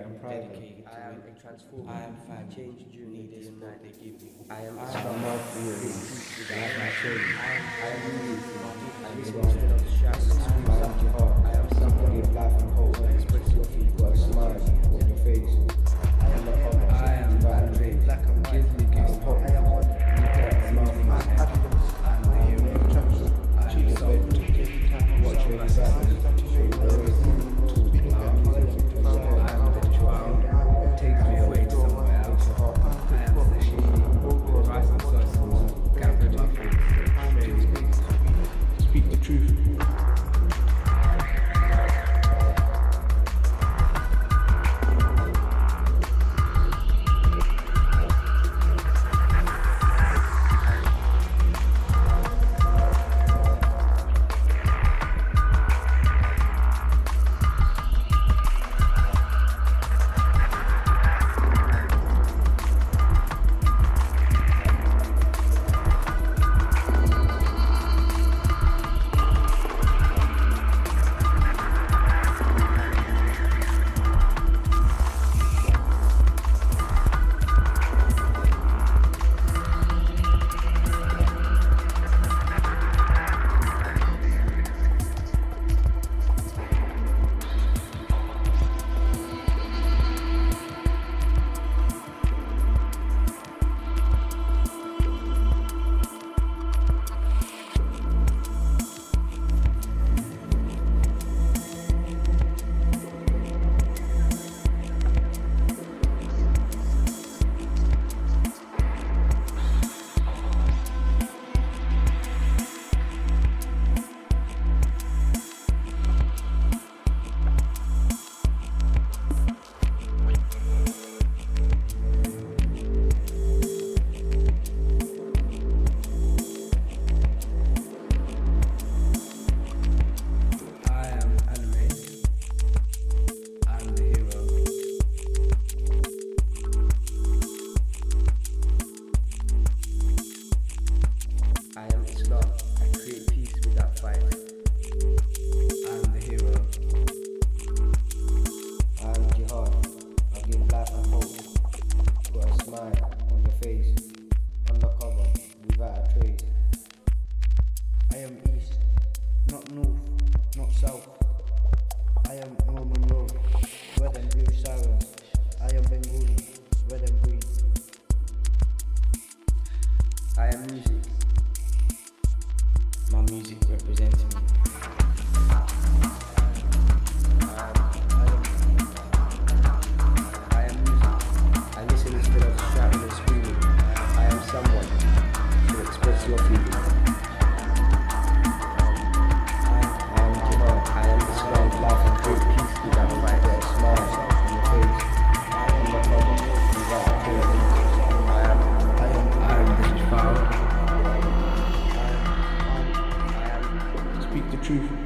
and private. dedicated to I am it. a transformer. I am family. Change during the This day and book night. they give me. I am I a am star. not feeling. I am my children. I am unique. I am It's instead of shouting and screaming. I am Jihad. I am someone. Give life and hope. Express your feelings. Got a smile on your face. I am the cover. I am Validate. Black and white. Give me goosebumps. I am one. I'm the hero. I am soul. Watch your example. I am the child. Take me away to somewhere else. I am the sheep. Rice and sauce. Gathered my thoughts. Speak the truth. I am Islam. I create peace without fight. I'm the hero. I am Jihad. I give life and hope. Got a smile on your face. Undercover, without a trace. I am east, not north, not south. I am Norman Road, red and blue sirens. I am Bengali, red and green. I am music. My music represents me. I am music. I listen instead of shouting and screaming. I am someone. So express your feelings. I am Jihad. I am Islam. Life and great peace without fight. Got a smile on your face. Undercover, without a trace. I am the child. Speak the truth.